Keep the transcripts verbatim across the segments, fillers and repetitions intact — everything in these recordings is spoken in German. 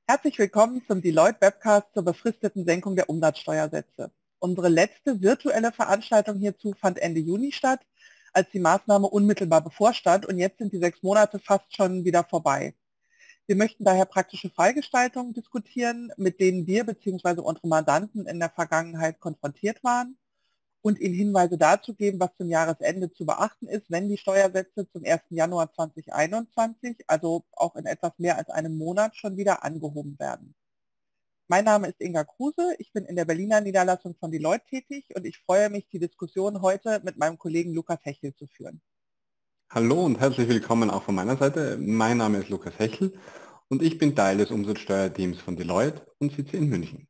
Herzlich willkommen zum Deloitte Webcast zur befristeten Senkung der Umsatzsteuersätze. Unsere letzte virtuelle Veranstaltung hierzu fand Ende Juni statt, als die Maßnahme unmittelbar bevorstand, und jetzt sind die sechs Monate fast schon wieder vorbei. Wir möchten daher praktische Fallgestaltungen diskutieren, mit denen wir bzw. unsere Mandanten in der Vergangenheit konfrontiert waren, und Ihnen Hinweise dazu geben, was zum Jahresende zu beachten ist, wenn die Steuersätze zum ersten Januar zweitausendeinundzwanzig, also auch in etwas mehr als einem Monat, schon wieder angehoben werden. Mein Name ist Inga Kruse, ich bin in der Berliner Niederlassung von Deloitte tätig und ich freue mich, die Diskussion heute mit meinem Kollegen Lukas Hechel zu führen. Hallo und herzlich willkommen auch von meiner Seite. Mein Name ist Lukas Hechel und ich bin Teil des Umsatzsteuerteams von Deloitte und sitze in München.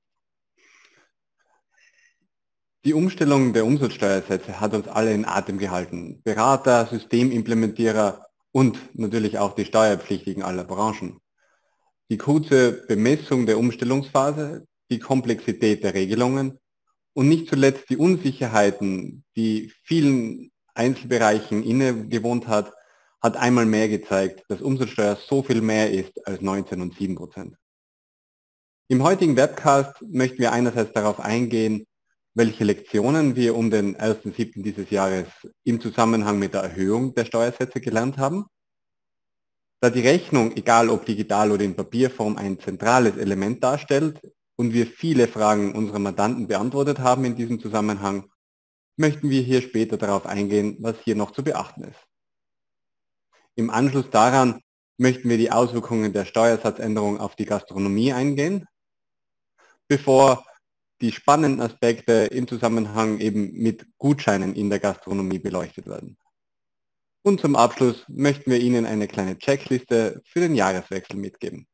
Die Umstellung der Umsatzsteuersätze hat uns alle in Atem gehalten. Berater, Systemimplementierer und natürlich auch die Steuerpflichtigen aller Branchen. Die kurze Bemessung der Umstellungsphase, die Komplexität der Regelungen und nicht zuletzt die Unsicherheiten, die vielen Einzelbereichen innegewohnt hat, hat einmal mehr gezeigt, dass Umsatzsteuer so viel mehr ist als neunzehn und sieben Prozent. Im heutigen Webcast möchten wir einerseits darauf eingehen, welche Lektionen wir um den ersten siebten dieses Jahres im Zusammenhang mit der Erhöhung der Steuersätze gelernt haben. Da die Rechnung, egal ob digital oder in Papierform, ein zentrales Element darstellt und wir viele Fragen unserer Mandanten beantwortet haben in diesem Zusammenhang, möchten wir hier später darauf eingehen, was hier noch zu beachten ist. Im Anschluss daran möchten wir die Auswirkungen der Steuersatzänderung auf die Gastronomie eingehen, bevor die spannenden Aspekte im Zusammenhang eben mit Gutscheinen in der Gastronomie beleuchtet werden. Und zum Abschluss möchten wir Ihnen eine kleine Checkliste für den Jahreswechsel mitgeben.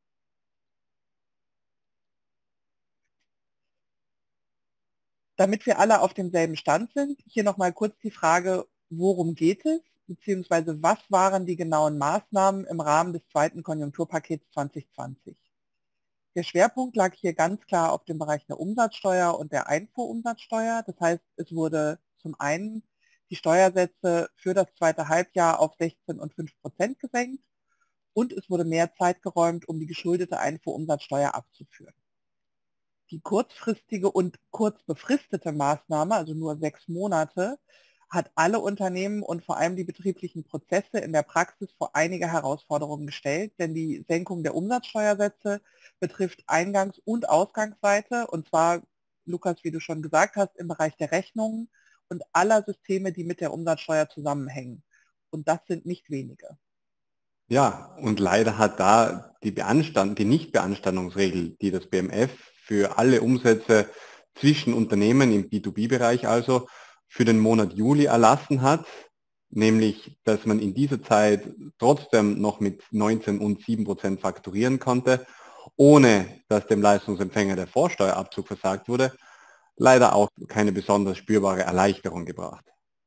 Damit wir alle auf demselben Stand sind, hier nochmal kurz die Frage, worum geht es, beziehungsweise was waren die genauen Maßnahmen im Rahmen des zweiten Konjunkturpakets zwanzig zwanzig. Der Schwerpunkt lag hier ganz klar auf dem Bereich der Umsatzsteuer und der Einfuhrumsatzsteuer. Das heißt, es wurde zum einen die Steuersätze für das zweite Halbjahr auf sechzehn und fünf Prozent gesenkt und es wurde mehr Zeit geräumt, um die geschuldete Einfuhrumsatzsteuer abzuführen. Die kurzfristige und kurzbefristete Maßnahme, also nur sechs Monate, hat alle Unternehmen und vor allem die betrieblichen Prozesse in der Praxis vor einige Herausforderungen gestellt, denn die Senkung der Umsatzsteuersätze betrifft Eingangs- und Ausgangsseite, und zwar, Lukas, wie du schon gesagt hast, im Bereich der Rechnungen und aller Systeme, die mit der Umsatzsteuer zusammenhängen. Und das sind nicht wenige. Ja, und leider hat da die Beanstand, die Nichtbeanstandungsregel, die das B M F für alle Umsätze zwischen Unternehmen im B zwei B-Bereich also für den Monat Juli erlassen hat, nämlich dass man in dieser Zeit trotzdem noch mit neunzehn und sieben Prozent fakturieren konnte, ohne dass dem Leistungsempfänger der Vorsteuerabzug versagt wurde, leider auch keine besonders spürbare Erleichterung gebracht.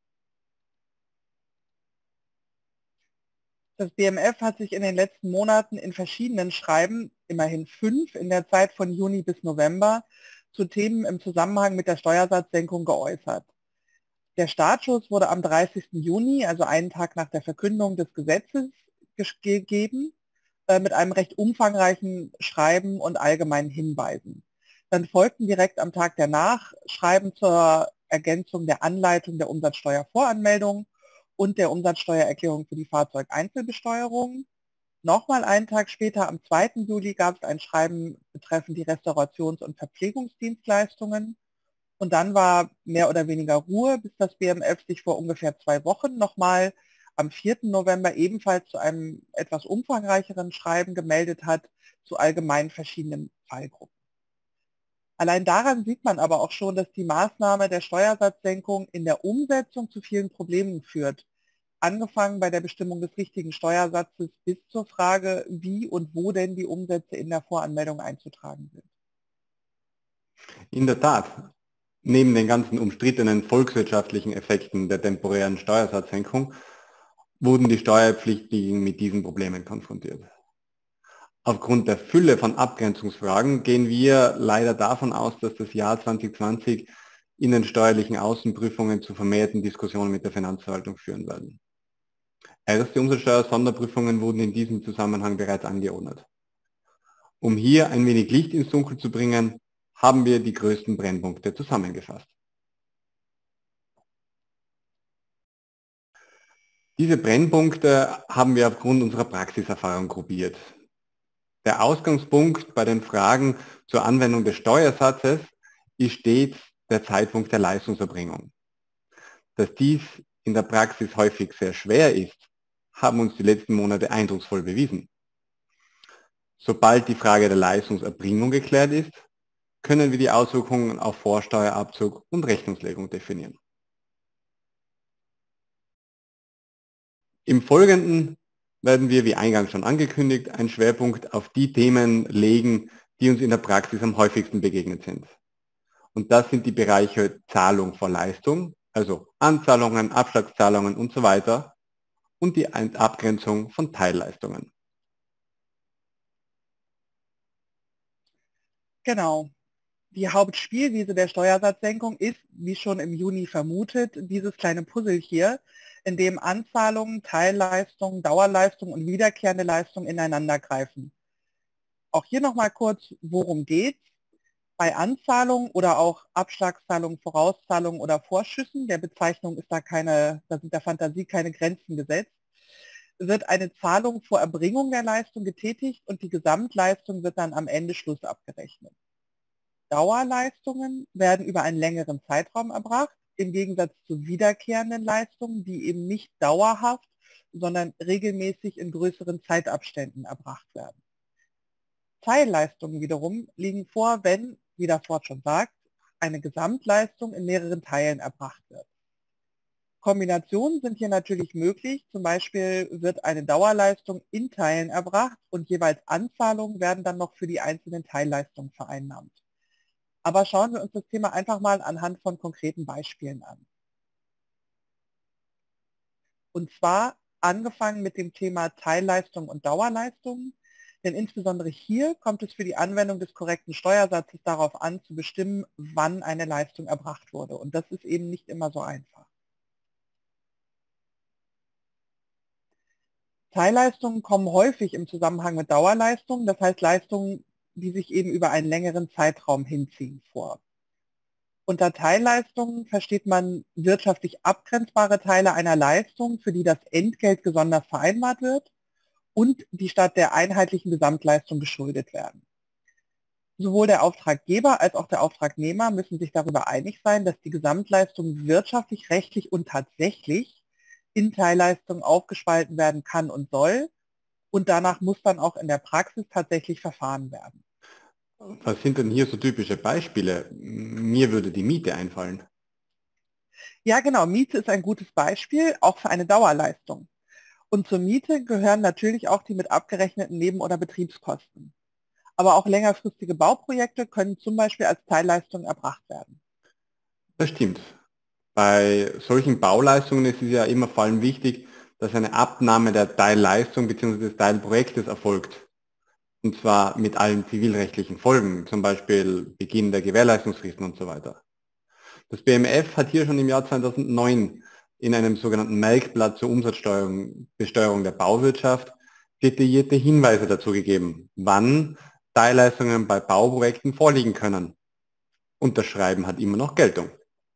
Das B M F hat sich in den letzten Monaten in verschiedenen Schreiben, immerhin fünf in der Zeit von Juni bis November, zu Themen im Zusammenhang mit der Steuersatzsenkung geäußert. Der Startschuss wurde am dreißigsten Juni, also einen Tag nach der Verkündung des Gesetzes, gegeben, äh, mit einem recht umfangreichen Schreiben und allgemeinen Hinweisen. Dann folgten direkt am Tag danach Schreiben zur Ergänzung der Anleitung der Umsatzsteuervoranmeldung und der Umsatzsteuererklärung für die Fahrzeugeinzelbesteuerung. Nochmal einen Tag später, am zweiten Juli, gab es ein Schreiben betreffend die Restaurations- und Verpflegungsdienstleistungen. Und dann war mehr oder weniger Ruhe, bis das B M F sich vor ungefähr zwei Wochen nochmal am vierten November ebenfalls zu einem etwas umfangreicheren Schreiben gemeldet hat zu allgemein verschiedenen Fallgruppen. Allein daran sieht man aber auch schon, dass die Maßnahme der Steuersatzsenkung in der Umsetzung zu vielen Problemen führt. Angefangen bei der Bestimmung des richtigen Steuersatzes bis zur Frage, wie und wo denn die Umsätze in der Voranmeldung einzutragen sind. In der Tat. Neben den ganzen umstrittenen volkswirtschaftlichen Effekten der temporären Steuersatzsenkung wurden die Steuerpflichtigen mit diesen Problemen konfrontiert. Aufgrund der Fülle von Abgrenzungsfragen gehen wir leider davon aus, dass das Jahr zwanzig zwanzig in den steuerlichen Außenprüfungen zu vermehrten Diskussionen mit der Finanzverwaltung führen werden. Erste Umsatzsteuer-Sonderprüfungen wurden in diesem Zusammenhang bereits angeordnet. Um hier ein wenig Licht ins Dunkel zu bringen, haben wir die größten Brennpunkte zusammengefasst. Diese Brennpunkte haben wir aufgrund unserer Praxiserfahrung gruppiert. Der Ausgangspunkt bei den Fragen zur Anwendung des Steuersatzes ist stets der Zeitpunkt der Leistungserbringung. Dass dies in der Praxis häufig sehr schwer ist, haben uns die letzten Monate eindrucksvoll bewiesen. Sobald die Frage der Leistungserbringung geklärt ist, können wir die Auswirkungen auf Vorsteuerabzug und Rechnungslegung definieren. Im Folgenden werden wir, wie eingangs schon angekündigt, einen Schwerpunkt auf die Themen legen, die uns in der Praxis am häufigsten begegnet sind. Und das sind die Bereiche Zahlung vor Leistung, also Anzahlungen, Abschlagszahlungen und so weiter, und die Abgrenzung von Teilleistungen. Genau. Die Hauptspielwiese der Steuersatzsenkung ist, wie schon im Juni vermutet, dieses kleine Puzzle hier, in dem Anzahlungen, Teilleistungen, Dauerleistungen und wiederkehrende Leistungen ineinander greifen. Auch hier nochmal kurz, worum geht's? Bei Anzahlungen oder auch Abschlagszahlungen, Vorauszahlungen oder Vorschüssen, der Bezeichnung ist da keine, da sind der Fantasie keine Grenzen gesetzt, wird eine Zahlung vor Erbringung der Leistung getätigt und die Gesamtleistung wird dann am Ende Schluss abgerechnet. Dauerleistungen werden über einen längeren Zeitraum erbracht, im Gegensatz zu wiederkehrenden Leistungen, die eben nicht dauerhaft, sondern regelmäßig in größeren Zeitabständen erbracht werden. Teilleistungen wiederum liegen vor, wenn, wie das Wort schon sagt, eine Gesamtleistung in mehreren Teilen erbracht wird. Kombinationen sind hier natürlich möglich, zum Beispiel wird eine Dauerleistung in Teilen erbracht und jeweils Anzahlungen werden dann noch für die einzelnen Teilleistungen vereinnahmt. Aber schauen wir uns das Thema einfach mal anhand von konkreten Beispielen an. Und zwar angefangen mit dem Thema Teilleistung und Dauerleistung, denn insbesondere hier kommt es für die Anwendung des korrekten Steuersatzes darauf an, zu bestimmen, wann eine Leistung erbracht wurde. Und das ist eben nicht immer so einfach. Teilleistungen kommen häufig im Zusammenhang mit Dauerleistungen, das heißt Leistungen, die sich eben über einen längeren Zeitraum hinziehen, vor. Unter Teilleistungen versteht man wirtschaftlich abgrenzbare Teile einer Leistung, für die das Entgelt gesondert vereinbart wird und die statt der einheitlichen Gesamtleistung geschuldet werden. Sowohl der Auftraggeber als auch der Auftragnehmer müssen sich darüber einig sein, dass die Gesamtleistung wirtschaftlich, rechtlich und tatsächlich in Teilleistungen aufgespalten werden kann und soll. Und danach muss dann auch in der Praxis tatsächlich verfahren werden. Was sind denn hier so typische Beispiele? Mir würde die Miete einfallen. Ja, genau. Miete ist ein gutes Beispiel, auch für eine Dauerleistung. Und zur Miete gehören natürlich auch die mit abgerechneten Neben- oder Betriebskosten. Aber auch längerfristige Bauprojekte können zum Beispiel als Teilleistung erbracht werden. Das stimmt. Bei solchen Bauleistungen ist es ja immer vor allem wichtig, dass eine Abnahme der Teilleistung bzw. des Teilprojektes erfolgt. Und zwar mit allen zivilrechtlichen Folgen, zum Beispiel Beginn der Gewährleistungsfristen und so weiter. Das B M F hat hier schon im Jahr zweitausendneun in einem sogenannten Merkblatt zur Umsatzsteuerung, Besteuerung der Bauwirtschaft detaillierte Hinweise dazu gegeben, wann Teilleistungen bei Bauprojekten vorliegen können. Und das Schreiben hat immer noch Geltung.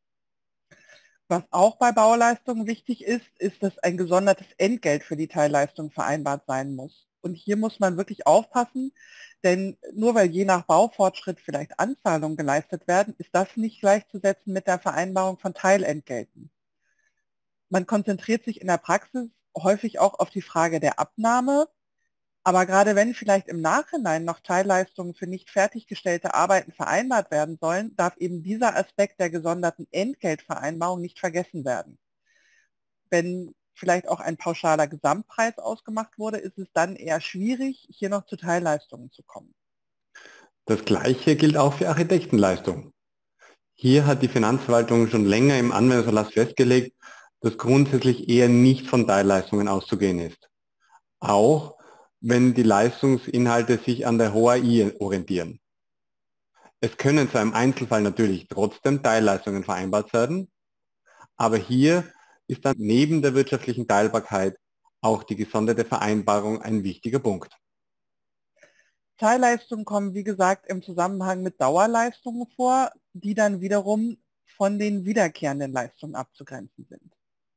Was auch bei Bauleistungen wichtig ist, ist, dass ein gesondertes Entgelt für die Teilleistung vereinbart sein muss. Und hier muss man wirklich aufpassen, denn nur weil je nach Baufortschritt vielleicht Anzahlungen geleistet werden, ist das nicht gleichzusetzen mit der Vereinbarung von Teilentgelten. Man konzentriert sich in der Praxis häufig auch auf die Frage der Abnahme, aber gerade wenn vielleicht im Nachhinein noch Teilleistungen für nicht fertiggestellte Arbeiten vereinbart werden sollen, darf eben dieser Aspekt der gesonderten Entgeltvereinbarung nicht vergessen werden. Wenn vielleicht auch ein pauschaler Gesamtpreis ausgemacht wurde, ist es dann eher schwierig, hier noch zu Teilleistungen zu kommen. Das Gleiche gilt auch für Architektenleistungen. Hier hat die Finanzverwaltung schon länger im Anwendererlass festgelegt, dass grundsätzlich eher nicht von Teilleistungen auszugehen ist. Auch wenn die Leistungsinhalte sich an der H O A I orientieren. Es können zu einem Einzelfall natürlich trotzdem Teilleistungen vereinbart werden, aber hier ist dann neben der wirtschaftlichen Teilbarkeit auch die gesonderte Vereinbarung ein wichtiger Punkt. Teilleistungen kommen, wie gesagt, im Zusammenhang mit Dauerleistungen vor, die dann wiederum von den wiederkehrenden Leistungen abzugrenzen sind.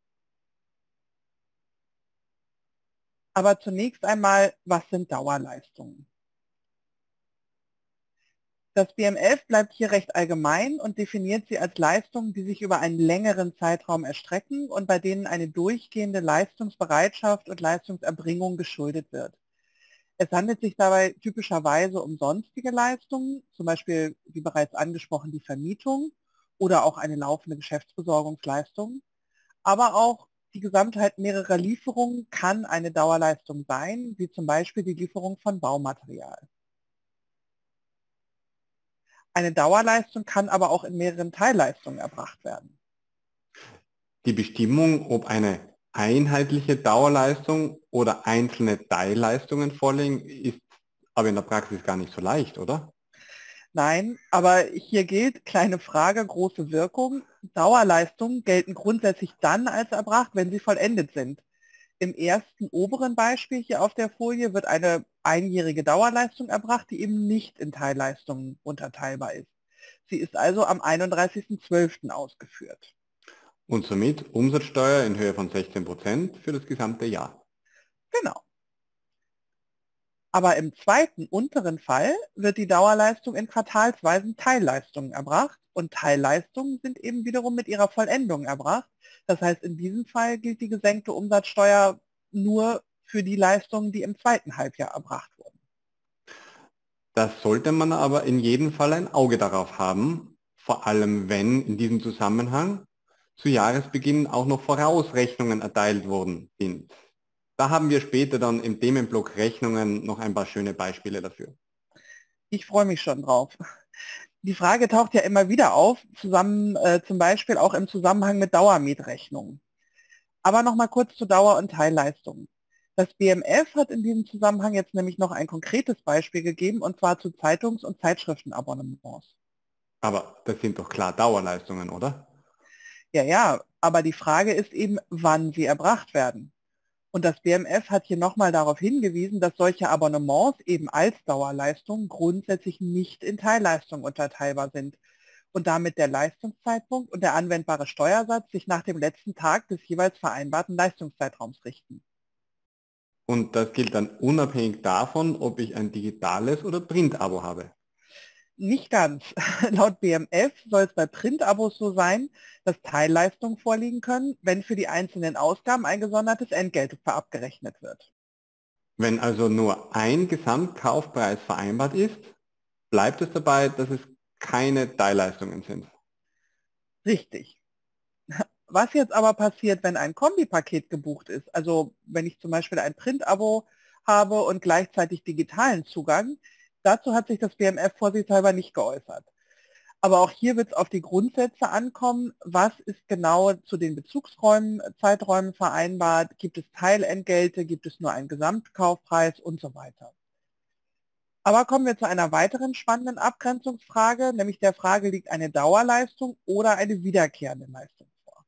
Aber zunächst einmal, was sind Dauerleistungen? Das B M F bleibt hier recht allgemein und definiert sie als Leistungen, die sich über einen längeren Zeitraum erstrecken und bei denen eine durchgehende Leistungsbereitschaft und Leistungserbringung geschuldet wird. Es handelt sich dabei typischerweise um sonstige Leistungen, zum Beispiel wie bereits angesprochen die Vermietung oder auch eine laufende Geschäftsbesorgungsleistung. Aber auch die Gesamtheit mehrerer Lieferungen kann eine Dauerleistung sein, wie zum Beispiel die Lieferung von Baumaterial. Eine Dauerleistung kann aber auch in mehreren Teilleistungen erbracht werden. Die Bestimmung, ob eine einheitliche Dauerleistung oder einzelne Teilleistungen vorliegen, ist aber in der Praxis gar nicht so leicht, oder? Nein, aber hier gilt, kleine Frage, große Wirkung. Dauerleistungen gelten grundsätzlich dann als erbracht, wenn sie vollendet sind. Im ersten oberen Beispiel hier auf der Folie wird eine einjährige Dauerleistung erbracht, die eben nicht in Teilleistungen unterteilbar ist. Sie ist also am einunddreißigsten zwölften ausgeführt. Und somit Umsatzsteuer in Höhe von sechzehn Prozent für das gesamte Jahr. Genau. Aber im zweiten unteren Fall wird die Dauerleistung in quartalsweisen Teilleistungen erbracht und Teilleistungen sind eben wiederum mit ihrer Vollendung erbracht. Das heißt, in diesem Fall gilt die gesenkte Umsatzsteuer nur für die Leistungen, die im zweiten Halbjahr erbracht wurden. Das sollte man aber in jedem Fall ein Auge darauf haben, vor allem wenn in diesem Zusammenhang zu Jahresbeginn auch noch Vorausrechnungen erteilt worden sind. Da haben wir später dann im Themenblock Rechnungen noch ein paar schöne Beispiele dafür. Ich freue mich schon drauf. Die Frage taucht ja immer wieder auf, zusammen, äh, zum Beispiel auch im Zusammenhang mit Dauermietrechnungen. Aber nochmal kurz zu Dauer- und Teilleistungen. Das B M F hat in diesem Zusammenhang jetzt nämlich noch ein konkretes Beispiel gegeben, und zwar zu Zeitungs- und Zeitschriftenabonnements. Aber das sind doch klar Dauerleistungen, oder? Ja, ja, aber die Frage ist eben, wann sie erbracht werden. Und das B M F hat hier nochmal darauf hingewiesen, dass solche Abonnements eben als Dauerleistung grundsätzlich nicht in Teilleistungen unterteilbar sind und damit der Leistungszeitpunkt und der anwendbare Steuersatz sich nach dem letzten Tag des jeweils vereinbarten Leistungszeitraums richten. Und das gilt dann unabhängig davon, ob ich ein digitales oder Print-Abo habe. Nicht ganz. Laut B M F soll es bei Print-Abos so sein, dass Teilleistungen vorliegen können, wenn für die einzelnen Ausgaben ein gesondertes Entgelt abgerechnet wird. Wenn also nur ein Gesamtkaufpreis vereinbart ist, bleibt es dabei, dass es keine Teilleistungen sind. Richtig. Was jetzt aber passiert, wenn ein Kombipaket gebucht ist, also wenn ich zum Beispiel ein Print-Abo habe und gleichzeitig digitalen Zugang, dazu hat sich das B M F vorsichtshalber nicht geäußert. Aber auch hier wird es auf die Grundsätze ankommen. Was ist genau zu den Bezugsräumen, Zeiträumen vereinbart? Gibt es Teilentgelte? Gibt es nur einen Gesamtkaufpreis und so weiter? Aber kommen wir zu einer weiteren spannenden Abgrenzungsfrage, nämlich der Frage, liegt eine Dauerleistung oder eine wiederkehrende Leistung vor?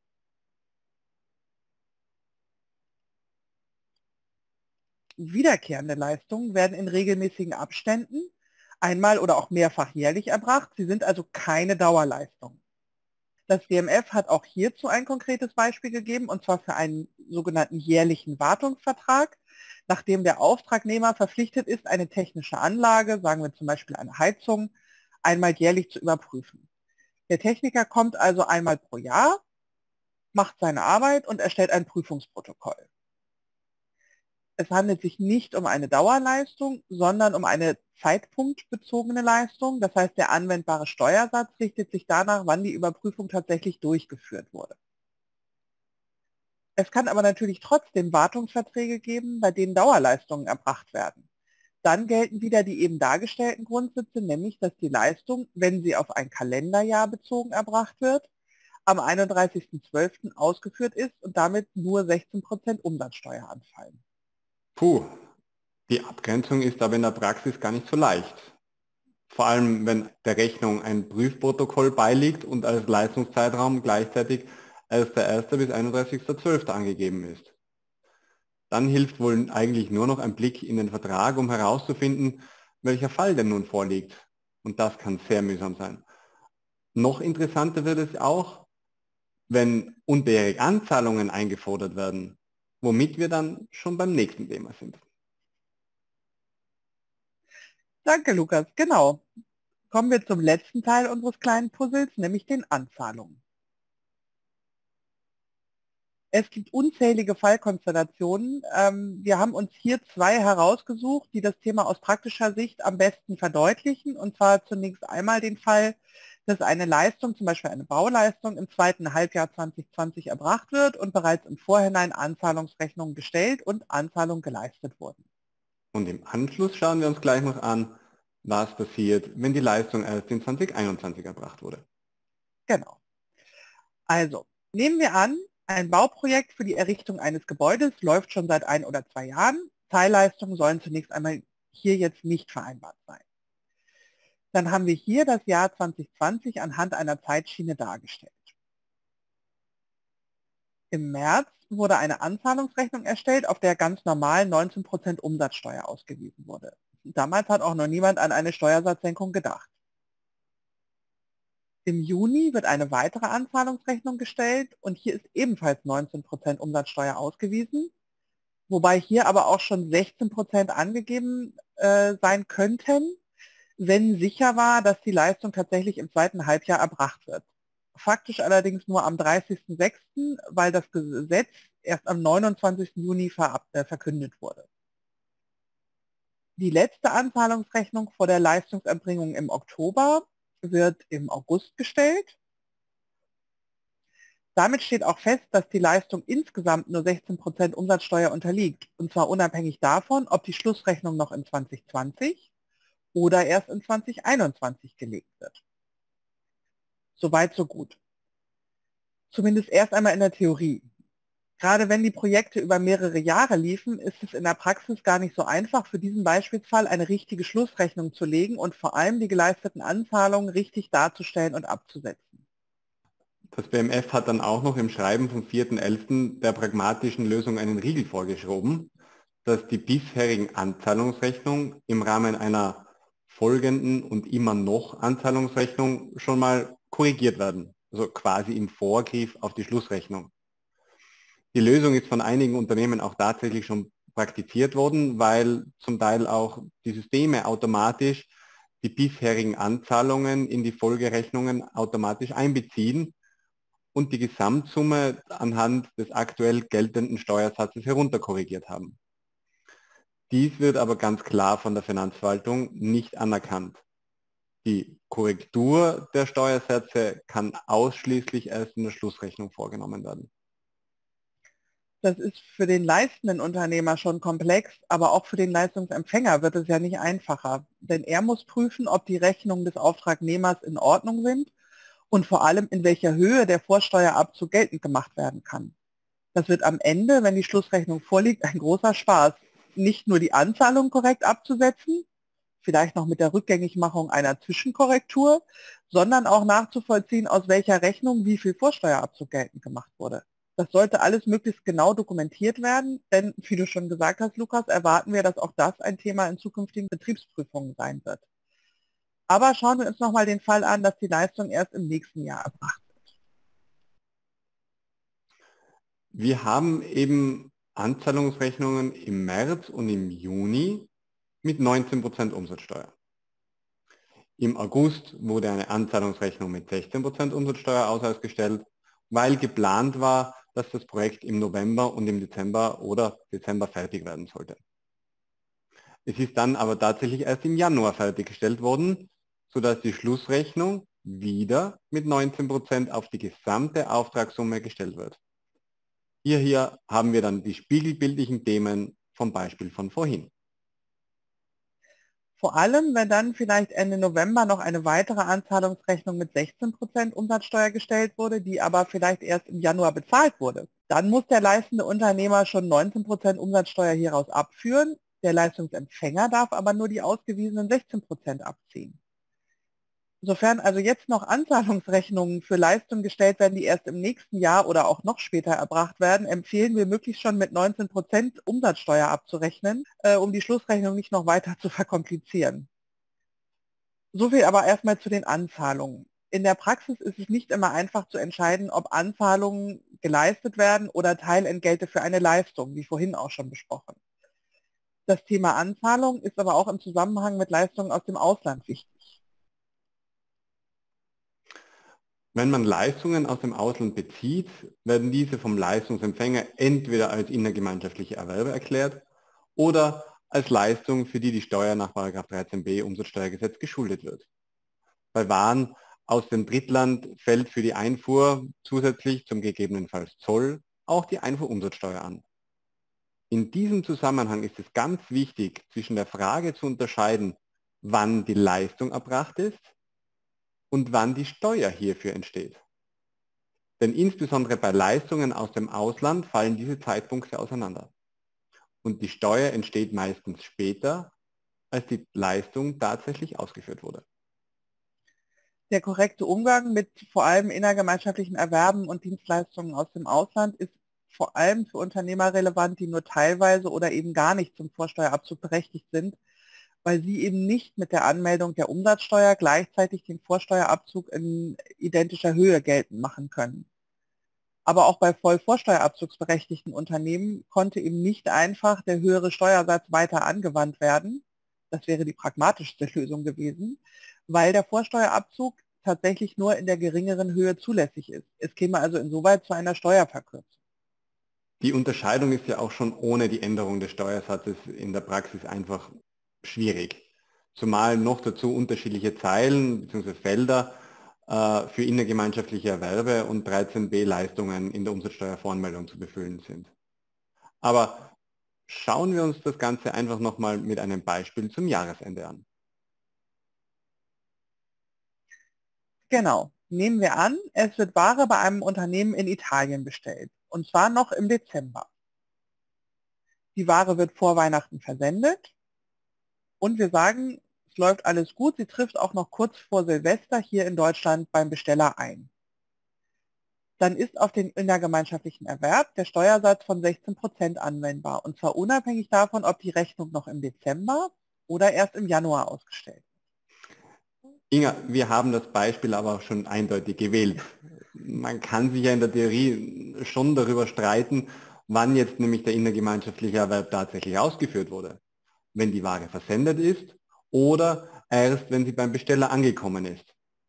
Wiederkehrende Leistungen werden in regelmäßigen Abständen einmal oder auch mehrfach jährlich erbracht. Sie sind also keine Dauerleistung. Das B M F hat auch hierzu ein konkretes Beispiel gegeben, und zwar für einen sogenannten jährlichen Wartungsvertrag, nachdem der Auftragnehmer verpflichtet ist, eine technische Anlage, sagen wir zum Beispiel eine Heizung, einmal jährlich zu überprüfen. Der Techniker kommt also einmal pro Jahr, macht seine Arbeit und erstellt ein Prüfungsprotokoll. Es handelt sich nicht um eine Dauerleistung, sondern um eine zeitpunktbezogene Leistung. Das heißt, der anwendbare Steuersatz richtet sich danach, wann die Überprüfung tatsächlich durchgeführt wurde. Es kann aber natürlich trotzdem Wartungsverträge geben, bei denen Dauerleistungen erbracht werden. Dann gelten wieder die eben dargestellten Grundsätze, nämlich dass die Leistung, wenn sie auf ein Kalenderjahr bezogen erbracht wird, am einunddreißigsten zwölften ausgeführt ist und damit nur sechzehn Prozent Umsatzsteuer anfallen. Puh, die Abgrenzung ist aber in der Praxis gar nicht so leicht. Vor allem, wenn der Rechnung ein Prüfprotokoll beiliegt und als Leistungszeitraum gleichzeitig erster erster bis einunddreißigster zwölfter angegeben ist. Dann hilft wohl eigentlich nur noch ein Blick in den Vertrag, um herauszufinden, welcher Fall denn nun vorliegt. Und das kann sehr mühsam sein. Noch interessanter wird es auch, wenn unbärig Anzahlungen eingefordert werden, womit wir dann schon beim nächsten Thema sind. Danke, Lukas. Genau. Kommen wir zum letzten Teil unseres kleinen Puzzles, nämlich den Anzahlungen. Es gibt unzählige Fallkonstellationen. Ähm, wir haben uns hier zwei herausgesucht, die das Thema aus praktischer Sicht am besten verdeutlichen. Und zwar zunächst einmal den Fall, dass eine Leistung, zum Beispiel eine Bauleistung, im zweiten Halbjahr zwanzig zwanzig erbracht wird und bereits im Vorhinein Anzahlungsrechnungen gestellt und Anzahlungen geleistet wurden. Und im Anschluss schauen wir uns gleich noch an, was passiert, wenn die Leistung erst in zwanzig einundzwanzig erbracht wurde. Genau. Also, nehmen wir an, ein Bauprojekt für die Errichtung eines Gebäudes läuft schon seit ein oder zwei Jahren. Teilleistungen sollen zunächst einmal hier jetzt nicht vereinbart sein. Dann haben wir hier das Jahr zwanzig zwanzig anhand einer Zeitschiene dargestellt. Im März wurde eine Anzahlungsrechnung erstellt, auf der ganz normal neunzehn Prozent Umsatzsteuer ausgewiesen wurde. Damals hat auch noch niemand an eine Steuersatzsenkung gedacht. Im Juni wird eine weitere Anzahlungsrechnung gestellt und hier ist ebenfalls neunzehn Prozent Umsatzsteuer ausgewiesen, wobei hier aber auch schon sechzehn Prozent angegeben äh, sein könnten, wenn sicher war, dass die Leistung tatsächlich im zweiten Halbjahr erbracht wird. Faktisch allerdings nur am dreißigsten sechsten, weil das Gesetz erst am neunundzwanzigsten Juni ver äh, verkündet wurde. Die letzte Anzahlungsrechnung vor der Leistungserbringung im Oktober wird im August gestellt. Damit steht auch fest, dass die Leistung insgesamt nur sechzehn Prozent Umsatzsteuer unterliegt, und zwar unabhängig davon, ob die Schlussrechnung noch in zwanzig zwanzig oder erst in zwanzig einundzwanzig gelegt wird. Soweit, so gut. Zumindest erst einmal in der Theorie. Gerade wenn die Projekte über mehrere Jahre liefen, ist es in der Praxis gar nicht so einfach, für diesen Beispielsfall eine richtige Schlussrechnung zu legen und vor allem die geleisteten Anzahlungen richtig darzustellen und abzusetzen. Das B M F hat dann auch noch im Schreiben vom vierten elften der pragmatischen Lösung einen Riegel vorgeschoben, dass die bisherigen Anzahlungsrechnungen im Rahmen einer folgenden und immer noch Anzahlungsrechnung schon mal korrigiert werden, also quasi im Vorgriff auf die Schlussrechnung. Die Lösung ist von einigen Unternehmen auch tatsächlich schon praktiziert worden, weil zum Teil auch die Systeme automatisch die bisherigen Anzahlungen in die Folgerechnungen automatisch einbeziehen und die Gesamtsumme anhand des aktuell geltenden Steuersatzes herunterkorrigiert haben. Dies wird aber ganz klar von der Finanzverwaltung nicht anerkannt. Die Korrektur der Steuersätze kann ausschließlich erst in der Schlussrechnung vorgenommen werden. Das ist für den leistenden Unternehmer schon komplex, aber auch für den Leistungsempfänger wird es ja nicht einfacher. Denn er muss prüfen, ob die Rechnungen des Auftragnehmers in Ordnung sind und vor allem in welcher Höhe der Vorsteuerabzug geltend gemacht werden kann. Das wird am Ende, wenn die Schlussrechnung vorliegt, ein großer Spaß. Nicht nur die Anzahlung korrekt abzusetzen, vielleicht noch mit der Rückgängigmachung einer Zwischenkorrektur, sondern auch nachzuvollziehen, aus welcher Rechnung wie viel Vorsteuerabzug geltend gemacht wurde. Das sollte alles möglichst genau dokumentiert werden, denn, wie du schon gesagt hast, Lukas, erwarten wir, dass auch das ein Thema in zukünftigen Betriebsprüfungen sein wird. Aber schauen wir uns nochmal den Fall an, dass die Leistung erst im nächsten Jahr erbracht wird. Wir haben eben Anzahlungsrechnungen im März und im Juni mit neunzehn Prozent Umsatzsteuer. Im August wurde eine Anzahlungsrechnung mit sechzehn Prozent Umsatzsteuer ausgestellt, weil geplant war, dass das Projekt im November und im Dezember oder Dezember fertig werden sollte. Es ist dann aber tatsächlich erst im Januar fertiggestellt worden, sodass die Schlussrechnung wieder mit neunzehn Prozent auf die gesamte Auftragssumme gestellt wird. Hier, hier haben wir dann die spiegelbildlichen Themen vom Beispiel von vorhin. Vor allem, wenn dann vielleicht Ende November noch eine weitere Anzahlungsrechnung mit sechzehn Prozent Umsatzsteuer gestellt wurde, die aber vielleicht erst im Januar bezahlt wurde. Dann muss der leistende Unternehmer schon neunzehn Prozent Umsatzsteuer hieraus abführen. Der Leistungsempfänger darf aber nur die ausgewiesenen sechzehn Prozent abziehen. Sofern also jetzt noch Anzahlungsrechnungen für Leistungen gestellt werden, die erst im nächsten Jahr oder auch noch später erbracht werden, empfehlen wir möglichst schon mit neunzehn Prozent Umsatzsteuer abzurechnen, äh, um die Schlussrechnung nicht noch weiter zu verkomplizieren. So viel aber erstmal zu den Anzahlungen. In der Praxis ist es nicht immer einfach zu entscheiden, ob Anzahlungen geleistet werden oder Teilentgelte für eine Leistung, wie vorhin auch schon besprochen. Das Thema Anzahlung ist aber auch im Zusammenhang mit Leistungen aus dem Ausland wichtig. Wenn man Leistungen aus dem Ausland bezieht, werden diese vom Leistungsempfänger entweder als innergemeinschaftliche Erwerbe erklärt oder als Leistung, für die die Steuer nach dreizehn b Umsatzsteuergesetz geschuldet wird. Bei Waren aus dem Drittland fällt für die Einfuhr zusätzlich zum gegebenenfalls Zoll auch die Einfuhrumsatzsteuer an. In diesem Zusammenhang ist es ganz wichtig, zwischen der Frage zu unterscheiden, wann die Leistung erbracht ist und wann die Steuer hierfür entsteht. Denn insbesondere bei Leistungen aus dem Ausland fallen diese Zeitpunkte auseinander. Und die Steuer entsteht meistens später, als die Leistung tatsächlich ausgeführt wurde. Der korrekte Umgang mit vor allem innergemeinschaftlichen Erwerben und Dienstleistungen aus dem Ausland ist vor allem für Unternehmer relevant, die nur teilweise oder eben gar nicht zum Vorsteuerabzug berechtigt sind, weil sie eben nicht mit der Anmeldung der Umsatzsteuer gleichzeitig den Vorsteuerabzug in identischer Höhe geltend machen können. Aber auch bei voll vorsteuerabzugsberechtigten Unternehmen konnte eben nicht einfach der höhere Steuersatz weiter angewandt werden. Das wäre die pragmatischste Lösung gewesen, weil der Vorsteuerabzug tatsächlich nur in der geringeren Höhe zulässig ist. Es käme also insoweit zu einer Steuerverkürzung. Die Unterscheidung ist ja auch schon ohne die Änderung des Steuersatzes in der Praxis einfach schwierig. Zumal noch dazu unterschiedliche Zeilen bzw. Felder äh, für innergemeinschaftliche Erwerbe und dreizehn b Leistungen in der Umsatzsteuervoranmeldung zu befüllen sind. Aber schauen wir uns das Ganze einfach nochmal mit einem Beispiel zum Jahresende an. Genau. Nehmen wir an, es wird Ware bei einem Unternehmen in Italien bestellt, und zwar noch im Dezember. Die Ware wird vor Weihnachten versendet und wir sagen, es läuft alles gut, sie trifft auch noch kurz vor Silvester hier in Deutschland beim Besteller ein. Dann ist auf den innergemeinschaftlichen Erwerb der Steuersatz von sechzehn Prozent anwendbar, und zwar unabhängig davon, ob die Rechnung noch im Dezember oder erst im Januar ausgestellt wird. Inga, wir haben das Beispiel aber auch schon eindeutig gewählt. Man kann sich ja in der Theorie schon darüber streiten, wann jetzt nämlich der innergemeinschaftliche Erwerb tatsächlich ausgeführt wurde. Wenn die Ware versendet ist oder erst, wenn sie beim Besteller angekommen ist.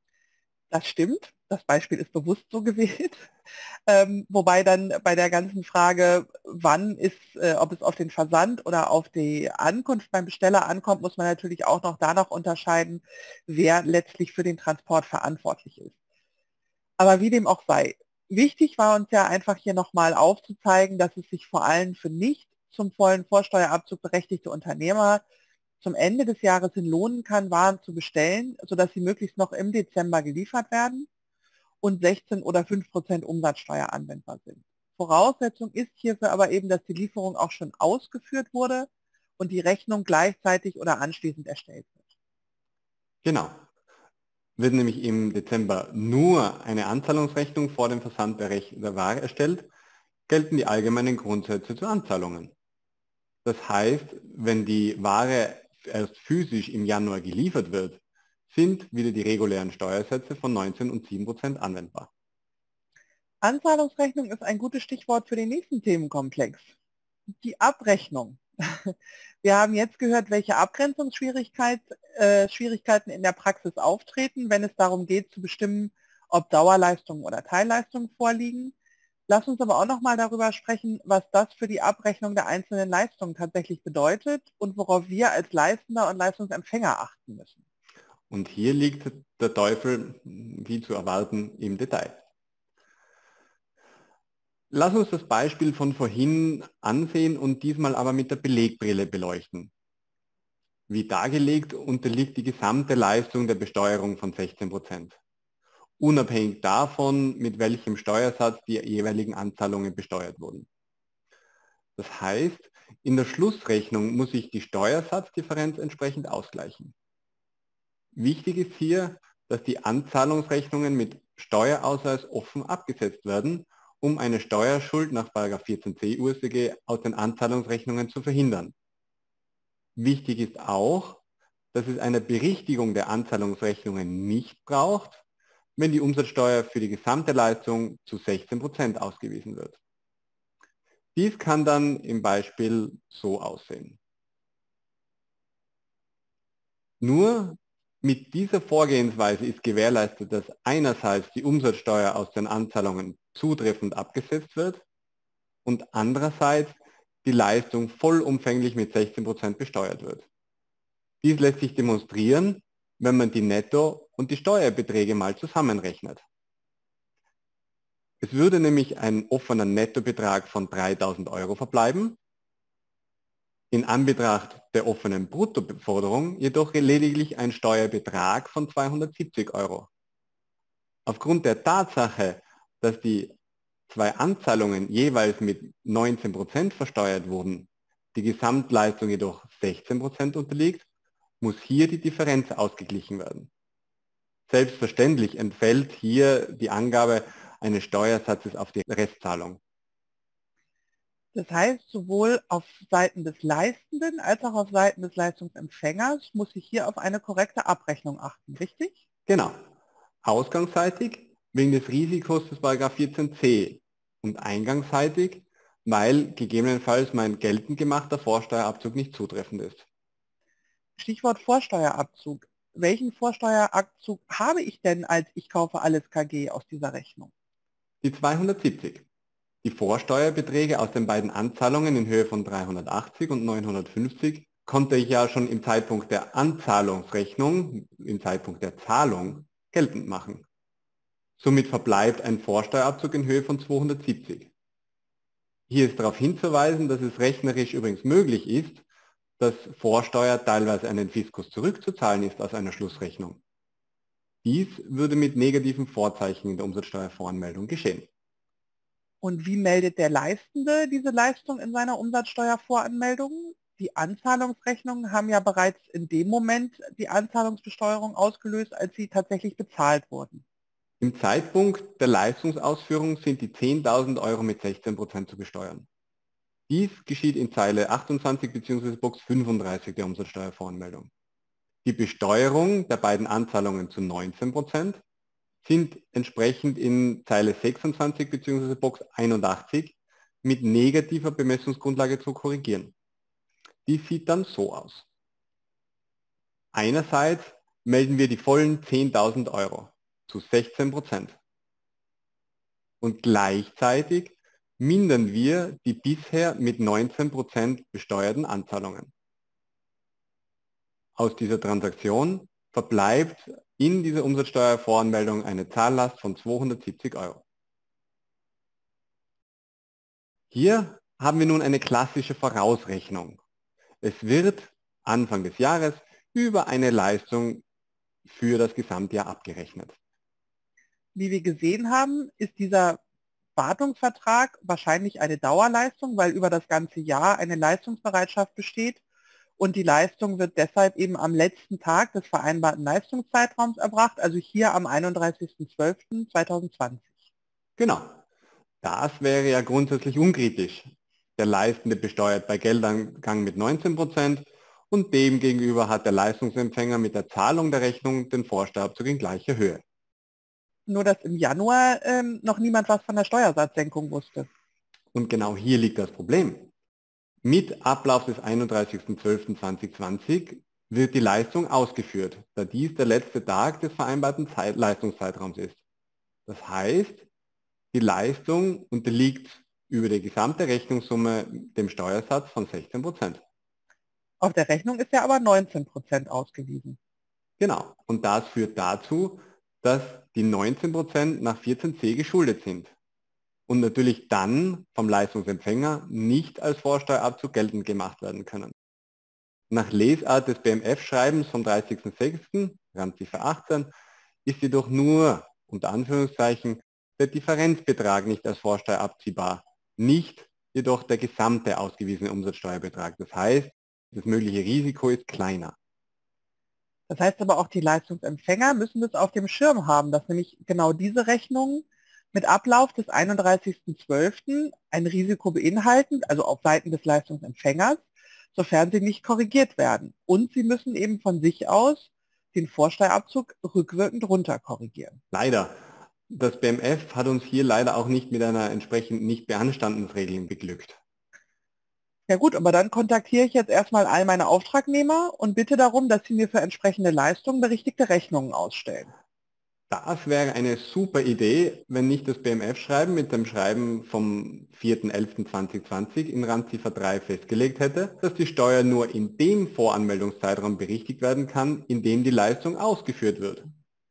Das stimmt, das Beispiel ist bewusst so gewählt. Ähm, wobei dann bei der ganzen Frage, wann ist, äh, ob es auf den Versand oder auf die Ankunft beim Besteller ankommt, muss man natürlich auch noch danach unterscheiden, wer letztlich für den Transport verantwortlich ist. Aber wie dem auch sei, wichtig war uns ja einfach hier nochmal aufzuzeigen, dass es sich vor allem für nicht zum vollen Vorsteuerabzug berechtigte Unternehmer zum Ende des Jahres hin lohnen kann, Waren zu bestellen, sodass sie möglichst noch im Dezember geliefert werden und sechzehn oder fünf Prozent Umsatzsteuer anwendbar sind. Voraussetzung ist hierfür aber eben, dass die Lieferung auch schon ausgeführt wurde und die Rechnung gleichzeitig oder anschließend erstellt wird. Genau. Wird nämlich im Dezember nur eine Anzahlungsrechnung vor dem Versand der, Rech der Ware erstellt, gelten die allgemeinen Grundsätze zu Anzahlungen. Das heißt, wenn die Ware erst physisch im Januar geliefert wird, sind wieder die regulären Steuersätze von neunzehn und sieben Prozent anwendbar. Anzahlungsrechnung ist ein gutes Stichwort für den nächsten Themenkomplex. Die Abrechnung. Wir haben jetzt gehört, welche Abgrenzungsschwierigkeiten äh, Schwierigkeiten in der Praxis auftreten, wenn es darum geht zu bestimmen, ob Dauerleistungen oder Teilleistungen vorliegen. Lass uns aber auch noch mal darüber sprechen, was das für die Abrechnung der einzelnen Leistungen tatsächlich bedeutet und worauf wir als Leistender und Leistungsempfänger achten müssen. Und hier liegt der Teufel, wie zu erwarten, im Detail. Lass uns das Beispiel von vorhin ansehen und diesmal aber mit der Belegbrille beleuchten. Wie dargelegt unterliegt die gesamte Leistung der Besteuerung von sechzehn Prozent. Unabhängig davon, mit welchem Steuersatz die jeweiligen Anzahlungen besteuert wurden. Das heißt, in der Schlussrechnung muss sich die Steuersatzdifferenz entsprechend ausgleichen. Wichtig ist hier, dass die Anzahlungsrechnungen mit Steuerausweis offen abgesetzt werden, um eine Steuerschuld nach vierzehn c U S tG aus den Anzahlungsrechnungen zu verhindern. Wichtig ist auch, dass es eine Berichtigung der Anzahlungsrechnungen nicht braucht, wenn die Umsatzsteuer für die gesamte Leistung zu sechzehn Prozent ausgewiesen wird. Dies kann dann im Beispiel so aussehen. Nur mit dieser Vorgehensweise ist gewährleistet, dass einerseits die Umsatzsteuer aus den Anzahlungen zutreffend abgesetzt wird und andererseits die Leistung vollumfänglich mit sechzehn Prozent besteuert wird. Dies lässt sich demonstrieren, wenn man die Netto- und die Steuerbeträge mal zusammenrechnet. Es würde nämlich ein offener Nettobetrag von dreitausend Euro verbleiben, in Anbetracht der offenen Bruttoforderung jedoch lediglich ein Steuerbetrag von zweihundertsiebzig Euro. Aufgrund der Tatsache, dass die zwei Anzahlungen jeweils mit neunzehn Prozent versteuert wurden, die Gesamtleistung jedoch sechzehn Prozent unterliegt, muss hier die Differenz ausgeglichen werden. Selbstverständlich entfällt hier die Angabe eines Steuersatzes auf die Restzahlung. Das heißt, sowohl auf Seiten des Leistenden als auch auf Seiten des Leistungsempfängers muss ich hier auf eine korrekte Abrechnung achten, richtig? Genau. Ausgangsseitig wegen des Risikos des Paragraph vierzehn c und eingangsseitig, weil gegebenenfalls mein geltend gemachter Vorsteuerabzug nicht zutreffend ist. Stichwort Vorsteuerabzug. Welchen Vorsteuerabzug habe ich denn als Ich kaufe alles K G aus dieser Rechnung? Die zweihundertsiebzig. Die Vorsteuerbeträge aus den beiden Anzahlungen in Höhe von dreihundertachtzig und neunhundertfünfzig konnte ich ja schon im Zeitpunkt der Anzahlungsrechnung, im Zeitpunkt der Zahlung, geltend machen. Somit verbleibt ein Vorsteuerabzug in Höhe von zweihundertsiebzig. Hier ist darauf hinzuweisen, dass es rechnerisch übrigens möglich ist, dass Vorsteuer teilweise an den Fiskus zurückzuzahlen ist aus einer Schlussrechnung. Dies würde mit negativen Vorzeichen in der Umsatzsteuervoranmeldung geschehen. Und wie meldet der Leistende diese Leistung in seiner Umsatzsteuervoranmeldung? Die Anzahlungsrechnungen haben ja bereits in dem Moment die Anzahlungsbesteuerung ausgelöst, als sie tatsächlich bezahlt wurden. Im Zeitpunkt der Leistungsausführung sind die zehntausend Euro mit sechzehn Prozent zu besteuern. Dies geschieht in Zeile achtundzwanzig bzw. Box fünfunddreißig der Umsatzsteuervoranmeldung. Die Besteuerung der beiden Anzahlungen zu neunzehn Prozent sind entsprechend in Zeile sechsundzwanzig bzw. Box einundachtzig mit negativer Bemessungsgrundlage zu korrigieren. Die sieht dann so aus. Einerseits melden wir die vollen zehntausend Euro zu sechzehn Prozent und gleichzeitig mindern wir die bisher mit neunzehn Prozent besteuerten Anzahlungen. Aus dieser Transaktion verbleibt in dieser Umsatzsteuervoranmeldung eine Zahllast von zweihundertsiebzig Euro. Hier haben wir nun eine klassische Vorausrechnung. Es wird Anfang des Jahres über eine Leistung für das Gesamtjahr abgerechnet. Wie wir gesehen haben, ist dieser Wartungsvertrag wahrscheinlich eine Dauerleistung, weil über das ganze Jahr eine Leistungsbereitschaft besteht und die Leistung wird deshalb eben am letzten Tag des vereinbarten Leistungszeitraums erbracht, also hier am einunddreißigsten zwölften zweitausendzwanzig. Genau. Das wäre ja grundsätzlich unkritisch. Der Leistende besteuert bei Geldangang mit neunzehn Prozent und demgegenüber hat der Leistungsempfänger mit der Zahlung der Rechnung den Vorsteuerabzug in gleicher Höhe. Nur dass im Januar ähm, noch niemand was von der Steuersatzsenkung wusste. Und genau hier liegt das Problem. Mit Ablauf des einunddreißigsten zwölften zweitausendzwanzig wird die Leistung ausgeführt, da dies der letzte Tag des vereinbarten Zeit Leistungszeitraums ist. Das heißt, die Leistung unterliegt über die gesamte Rechnungssumme dem Steuersatz von sechzehn Prozent. Auf der Rechnung ist ja aber neunzehn Prozent ausgewiesen. Genau, und das führt dazu, dass die neunzehn Prozent nach vierzehn c geschuldet sind und natürlich dann vom Leistungsempfänger nicht als Vorsteuerabzug geltend gemacht werden können. Nach Lesart des B M F-Schreibens vom dreißigsten sechsten Randziffer achtzehn ist jedoch nur, unter Anführungszeichen, der Differenzbetrag nicht als Vorsteuer abziehbar, nicht jedoch der gesamte ausgewiesene Umsatzsteuerbetrag. Das heißt, das mögliche Risiko ist kleiner. Das heißt aber auch, die Leistungsempfänger müssen das auf dem Schirm haben, dass nämlich genau diese Rechnungen mit Ablauf des einunddreißigsten zwölften ein Risiko beinhalten, also auf Seiten des Leistungsempfängers, sofern sie nicht korrigiert werden. Und sie müssen eben von sich aus den Vorsteuerabzug rückwirkend runter korrigieren. Leider. Das B M F hat uns hier leider auch nicht mit einer entsprechenden Nichtbeanstandensregelung beglückt. Ja gut, aber dann kontaktiere ich jetzt erstmal all meine Auftragnehmer und bitte darum, dass sie mir für entsprechende Leistungen berichtigte Rechnungen ausstellen. Das wäre eine super Idee, wenn nicht das B M F-Schreiben mit dem Schreiben vom vierten elften zweitausendzwanzig in Randziffer drei festgelegt hätte, dass die Steuer nur in dem Voranmeldungszeitraum berichtigt werden kann, in dem die Leistung ausgeführt wird.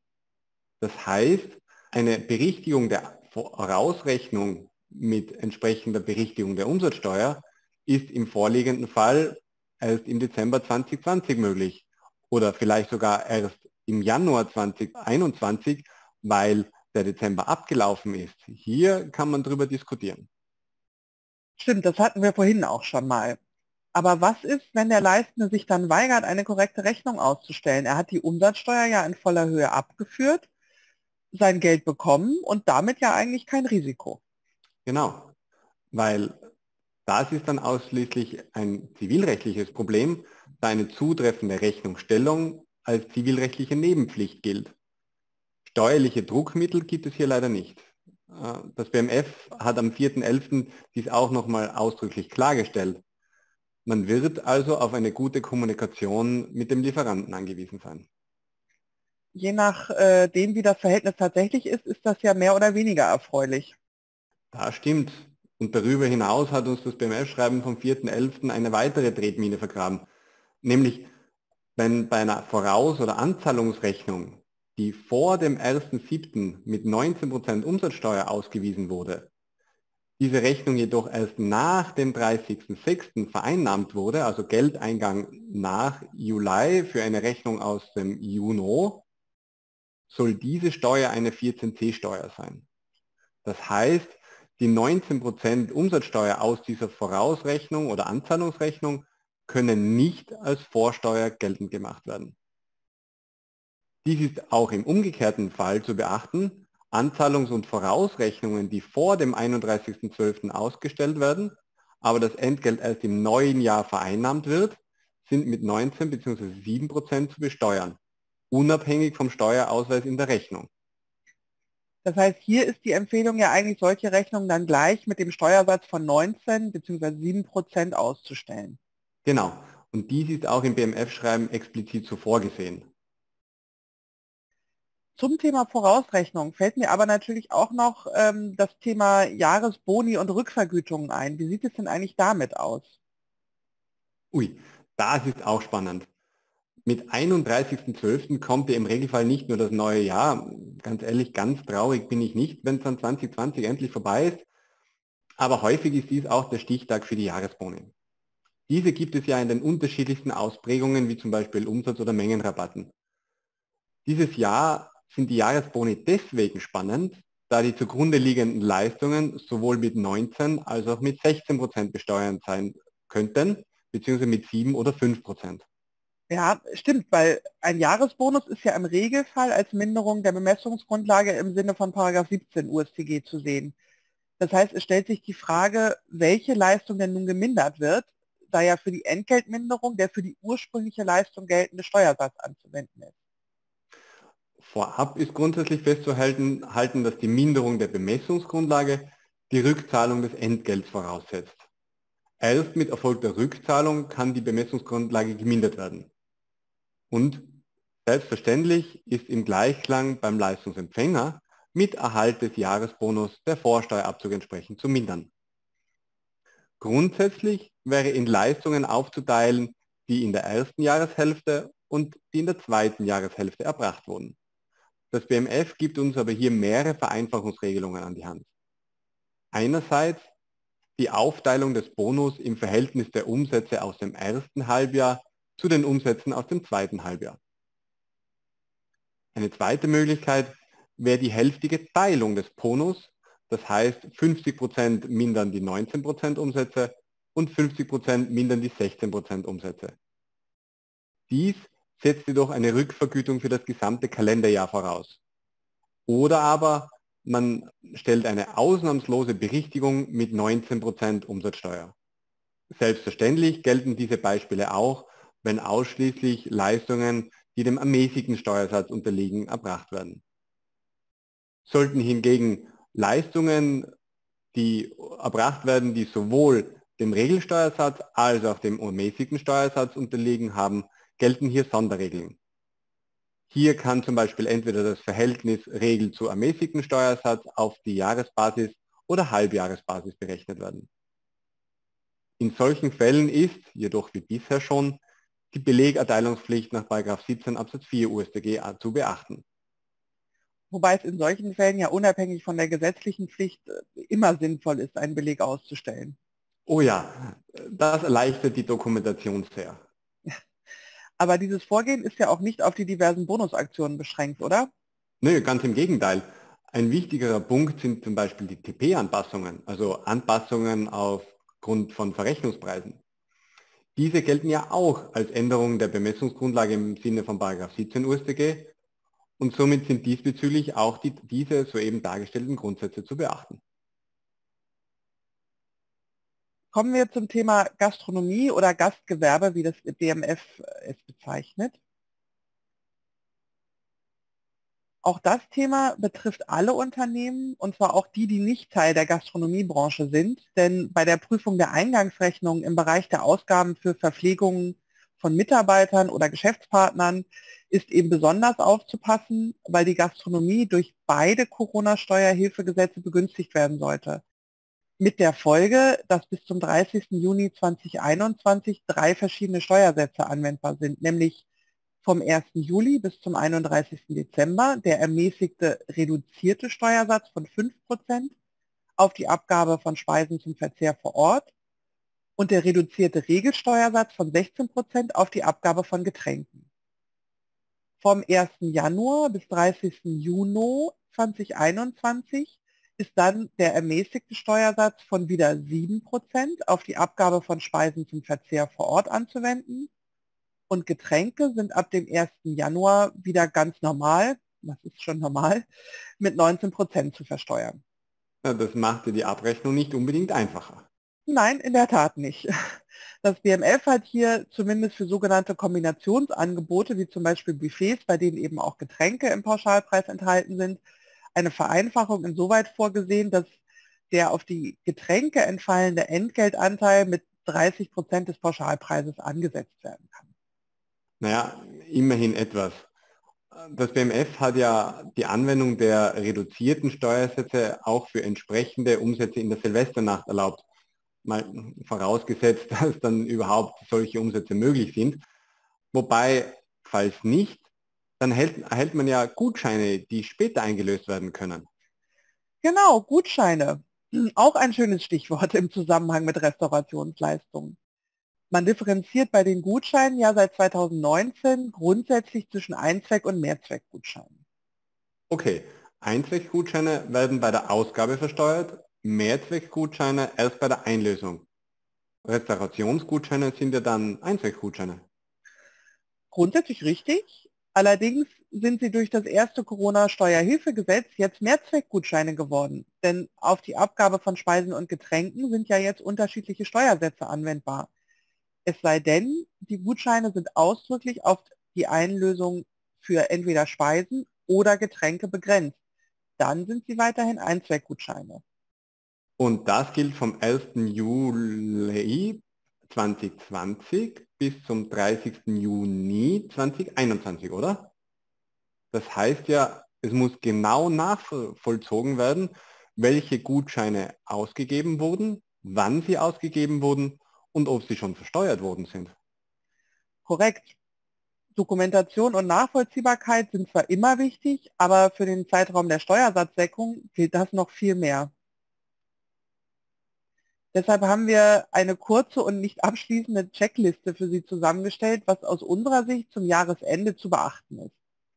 Das heißt, eine Berichtigung der Vorausrechnung mit entsprechender Berichtigung der Umsatzsteuer ist im vorliegenden Fall erst im Dezember zweitausendzwanzig möglich oder vielleicht sogar erst im Januar zweitausendeinundzwanzig, weil der Dezember abgelaufen ist. Hier kann man darüber diskutieren. Stimmt, das hatten wir vorhin auch schon mal. Aber was ist, wenn der Leistende sich dann weigert, eine korrekte Rechnung auszustellen? Er hat die Umsatzsteuer ja in voller Höhe abgeführt, sein Geld bekommen und damit ja eigentlich kein Risiko. Genau, weil das ist dann ausschließlich ein zivilrechtliches Problem, da eine zutreffende Rechnungsstellung als zivilrechtliche Nebenpflicht gilt. Steuerliche Druckmittel gibt es hier leider nicht. Das B M F hat am vierten elften dies auch nochmal ausdrücklich klargestellt. Man wird also auf eine gute Kommunikation mit dem Lieferanten angewiesen sein. Je nachdem, wie das Verhältnis tatsächlich ist, ist das ja mehr oder weniger erfreulich. Das stimmt. Und darüber hinaus hat uns das B M F-Schreiben vom vierten elften eine weitere Tretmine vergraben. Nämlich, wenn bei einer Voraus- oder Anzahlungsrechnung, die vor dem ersten siebten mit neunzehn Prozent Umsatzsteuer ausgewiesen wurde, diese Rechnung jedoch erst nach dem dreißigsten sechsten vereinnahmt wurde, also Geldeingang nach Juli für eine Rechnung aus dem Juni, soll diese Steuer eine vierzehn c Steuer sein. Das heißt, die neunzehn Prozent Umsatzsteuer aus dieser Vorausrechnung oder Anzahlungsrechnung können nicht als Vorsteuer geltend gemacht werden. Dies ist auch im umgekehrten Fall zu beachten. Anzahlungs- und Vorausrechnungen, die vor dem einunddreißigsten zwölften ausgestellt werden, aber das Entgelt erst im neuen Jahr vereinnahmt wird, sind mit neunzehn bzw. sieben Prozent zu besteuern, unabhängig vom Steuerausweis in der Rechnung. Das heißt, hier ist die Empfehlung ja eigentlich, solche Rechnungen dann gleich mit dem Steuersatz von neunzehn bzw. sieben Prozent auszustellen. Genau. Und dies ist auch im B M F-Schreiben explizit so vorgesehen. Zum Thema Vorausrechnung fällt mir aber natürlich auch noch ähm, das Thema Jahresboni und Rückvergütungen ein. Wie sieht es denn eigentlich damit aus? Ui, das ist auch spannend. Mit einunddreißigsten zwölften kommt ja im Regelfall nicht nur das neue Jahr. Ganz ehrlich, ganz traurig bin ich nicht, wenn dann zwanzig zwanzig endlich vorbei ist. Aber häufig ist dies auch der Stichtag für die Jahresboni. Diese gibt es ja in den unterschiedlichsten Ausprägungen, wie zum Beispiel Umsatz- oder Mengenrabatten. Dieses Jahr sind die Jahresboni deswegen spannend, da die zugrunde liegenden Leistungen sowohl mit neunzehn als auch mit sechzehn Prozent besteuert sein könnten, beziehungsweise mit sieben oder fünf Prozent. Ja, stimmt, weil ein Jahresbonus ist ja im Regelfall als Minderung der Bemessungsgrundlage im Sinne von Paragraph siebzehn U S T G zu sehen. Das heißt, es stellt sich die Frage, welche Leistung denn nun gemindert wird, da ja für die Entgeltminderung der für die ursprüngliche Leistung geltende Steuersatz anzuwenden ist. Vorab ist grundsätzlich festzuhalten, halten, dass die Minderung der Bemessungsgrundlage die Rückzahlung des Entgelts voraussetzt. Erst mit erfolgter Rückzahlung kann die Bemessungsgrundlage gemindert werden. Und selbstverständlich ist im Gleichklang beim Leistungsempfänger mit Erhalt des Jahresbonus der Vorsteuerabzug entsprechend zu mindern. Grundsätzlich wäre in Leistungen aufzuteilen, die in der ersten Jahreshälfte und die in der zweiten Jahreshälfte erbracht wurden. Das B M F gibt uns aber hier mehrere Vereinfachungsregelungen an die Hand. Einerseits die Aufteilung des Bonus im Verhältnis der Umsätze aus dem ersten Halbjahr zu den Umsätzen aus dem zweiten Halbjahr. Eine zweite Möglichkeit wäre die hälftige Teilung des Bonus, das heißt fünfzig Prozent mindern die neunzehn Prozent Umsätze und fünfzig Prozent mindern die sechzehn Prozent Umsätze. Dies setzt jedoch eine Rückvergütung für das gesamte Kalenderjahr voraus. Oder aber man stellt eine ausnahmslose Berichtigung mit neunzehn Prozent Umsatzsteuer. Selbstverständlich gelten diese Beispiele auch, wenn ausschließlich Leistungen, die dem ermäßigten Steuersatz unterliegen, erbracht werden. Sollten hingegen Leistungen, die erbracht werden, die sowohl dem Regelsteuersatz als auch dem ermäßigten Steuersatz unterliegen haben, gelten hier Sonderregeln. Hier kann zum Beispiel entweder das Verhältnis Regel zu ermäßigten Steuersatz auf die Jahresbasis oder Halbjahresbasis berechnet werden. In solchen Fällen ist, jedoch wie bisher schon, die Belegerteilungspflicht nach siebzehn Absatz vier U S D G zu beachten. Wobei es in solchen Fällen ja unabhängig von der gesetzlichen Pflicht immer sinnvoll ist, einen Beleg auszustellen. Oh ja, das erleichtert die Dokumentation sehr. Aber dieses Vorgehen ist ja auch nicht auf die diversen Bonusaktionen beschränkt, oder? Nö, ganz im Gegenteil. Ein wichtigerer Punkt sind zum Beispiel die T P-Anpassungen, also Anpassungen aufgrund von Verrechnungspreisen. Diese gelten ja auch als Änderung der Bemessungsgrundlage im Sinne von siebzehn U S D G und somit sind diesbezüglich auch die, diese soeben dargestellten Grundsätze zu beachten. Kommen wir zum Thema Gastronomie oder Gastgewerbe, wie das B M F es bezeichnet. Auch das Thema betrifft alle Unternehmen, und zwar auch die, die nicht Teil der Gastronomiebranche sind. Denn bei der Prüfung der Eingangsrechnung im Bereich der Ausgaben für Verpflegungen von Mitarbeitern oder Geschäftspartnern ist eben besonders aufzupassen, weil die Gastronomie durch beide Corona-Steuerhilfegesetze begünstigt werden sollte. Mit der Folge, dass bis zum dreißigsten Juni zweitausendeinundzwanzig drei verschiedene Steuersätze anwendbar sind, nämlich vom ersten Juli bis zum einunddreißigsten Dezember der ermäßigte reduzierte Steuersatz von fünf Prozent auf die Abgabe von Speisen zum Verzehr vor Ort und der reduzierte Regelsteuersatz von sechzehn Prozent auf die Abgabe von Getränken. Vom ersten Januar bis dreißigsten Juni zweitausendeinundzwanzig ist dann der ermäßigte Steuersatz von wieder sieben Prozent auf die Abgabe von Speisen zum Verzehr vor Ort anzuwenden. Und Getränke sind ab dem ersten Januar wieder ganz normal, das ist schon normal, mit neunzehn Prozent zu versteuern. Ja, das machte die Abrechnung nicht unbedingt einfacher. Nein, in der Tat nicht. Das B M F hat hier zumindest für sogenannte Kombinationsangebote, wie zum Beispiel Buffets, bei denen eben auch Getränke im Pauschalpreis enthalten sind, eine Vereinfachung insoweit vorgesehen, dass der auf die Getränke entfallende Entgeltanteil mit dreißig Prozent des Pauschalpreises angesetzt werden kann. Naja, immerhin etwas. Das B M F hat ja die Anwendung der reduzierten Steuersätze auch für entsprechende Umsätze in der Silvesternacht erlaubt. Mal vorausgesetzt, dass dann überhaupt solche Umsätze möglich sind. Wobei, falls nicht, dann erhält, erhält man ja Gutscheine, die später eingelöst werden können. Genau, Gutscheine. Auch ein schönes Stichwort im Zusammenhang mit Restaurationsleistungen. Man differenziert bei den Gutscheinen ja seit zweitausendneunzehn grundsätzlich zwischen Einzweck- und Mehrzweckgutscheinen. Okay, Einzweckgutscheine werden bei der Ausgabe versteuert, Mehrzweckgutscheine erst bei der Einlösung. Restaurationsgutscheine sind ja dann Einzweckgutscheine. Grundsätzlich richtig, allerdings sind sie durch das erste Corona-Steuerhilfegesetz jetzt Mehrzweckgutscheine geworden, denn auf die Abgabe von Speisen und Getränken sind ja jetzt unterschiedliche Steuersätze anwendbar. Es sei denn, die Gutscheine sind ausdrücklich auf die Einlösung für entweder Speisen oder Getränke begrenzt. Dann sind sie weiterhin Einzweckgutscheine. Und das gilt vom ersten Juli zweitausendzwanzig bis zum dreißigsten Juni zweitausendeinundzwanzig, oder? Das heißt ja, es muss genau nachvollzogen werden, welche Gutscheine ausgegeben wurden, wann sie ausgegeben wurden und ob sie schon versteuert worden sind. Korrekt. Dokumentation und Nachvollziehbarkeit sind zwar immer wichtig, aber für den Zeitraum der Steuersatzsenkung gilt das noch viel mehr. Deshalb haben wir eine kurze und nicht abschließende Checkliste für Sie zusammengestellt, was aus unserer Sicht zum Jahresende zu beachten ist.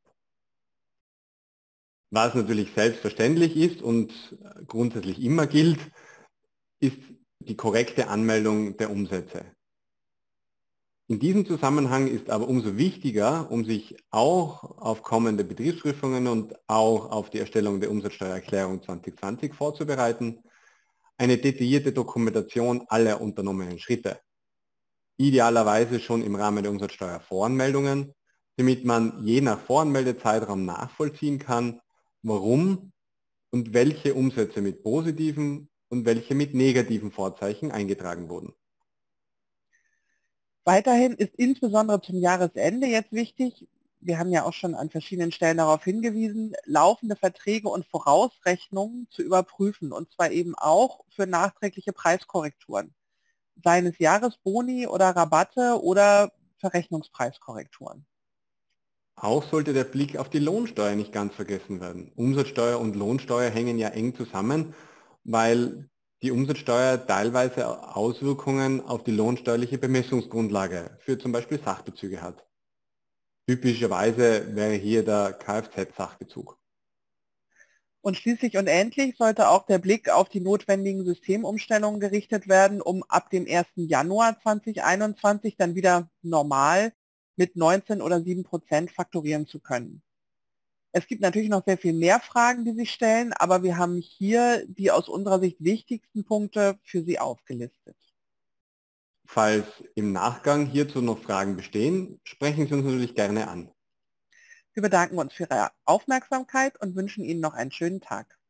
Was natürlich selbstverständlich ist und grundsätzlich immer gilt, ist die korrekte Anmeldung der Umsätze. In diesem Zusammenhang ist aber umso wichtiger, um sich auch auf kommende Betriebsprüfungen und auch auf die Erstellung der Umsatzsteuererklärung zwanzig zwanzig vorzubereiten, eine detaillierte Dokumentation aller unternommenen Schritte. idealerweise schon im Rahmen der Umsatzsteuervoranmeldungen, damit man je nach Voranmeldezeitraum nachvollziehen kann, warum und welche Umsätze mit positiven und welche mit negativen Vorzeichen eingetragen wurden. Weiterhin ist insbesondere zum Jahresende jetzt wichtig, wir haben ja auch schon an verschiedenen Stellen darauf hingewiesen, laufende Verträge und Vorausrechnungen zu überprüfen, und zwar eben auch für nachträgliche Preiskorrekturen, seien es Jahresboni oder Rabatte oder Verrechnungspreiskorrekturen. Auch sollte der Blick auf die Lohnsteuer nicht ganz vergessen werden. Umsatzsteuer und Lohnsteuer hängen ja eng zusammen, weil die Umsatzsteuer teilweise Auswirkungen auf die lohnsteuerliche Bemessungsgrundlage für zum Beispiel Sachbezüge hat. Typischerweise wäre hier der Kfz-Sachbezug. Und schließlich und endlich sollte auch der Blick auf die notwendigen Systemumstellungen gerichtet werden, um ab dem ersten Januar zweitausendeinundzwanzig dann wieder normal mit neunzehn oder sieben Prozent faktorieren zu können. Es gibt natürlich noch sehr viel mehr Fragen, die sich stellen, aber wir haben hier die aus unserer Sicht wichtigsten Punkte für Sie aufgelistet. Falls im Nachgang hierzu noch Fragen bestehen, sprechen Sie uns natürlich gerne an. Wir bedanken uns für Ihre Aufmerksamkeit und wünschen Ihnen noch einen schönen Tag.